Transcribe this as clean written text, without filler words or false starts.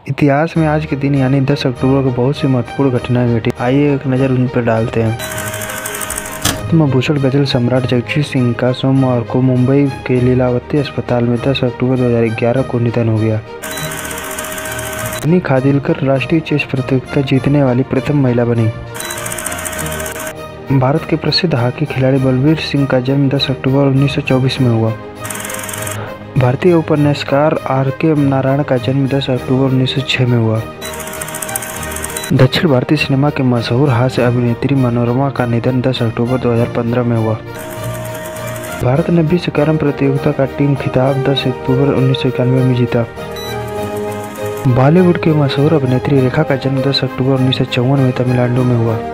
इतिहास में आज के दिन यानी 10 अक्टूबर को बहुत सी महत्वपूर्ण घटनाएं घटी। आइए एक नज़र उन पर डालते हैं। पद्मभूषण गजल सम्राट जगजीत सिंह का सोमवार को मुंबई के लीलावती अस्पताल में 10 अक्टूबर 2011 को निधन हो गया। रनी खादिलकर राष्ट्रीय चेस प्रतियोगिता जीतने वाली प्रथम महिला बनी। भारत के प्रसिद्ध हॉकी खिलाड़ी बलबीर सिंह का जन्म 10 अक्टूबर 1924 में हुआ। भारतीय उपन्यासकार R.K. नारायण का जन्म 10 अक्टूबर 1906 में हुआ। दक्षिण भारतीय सिनेमा के मशहूर हास्य अभिनेत्री मनोरमा का निधन 10 अक्टूबर 2015 में हुआ। भारत ने विश्व कैरम प्रतियोगिता का टीम खिताब 10 अक्टूबर 1991 में जीता। बॉलीवुड की मशहूर अभिनेत्री रेखा का जन्म 10 अक्टूबर 1954 में तमिलनाडु में हुआ।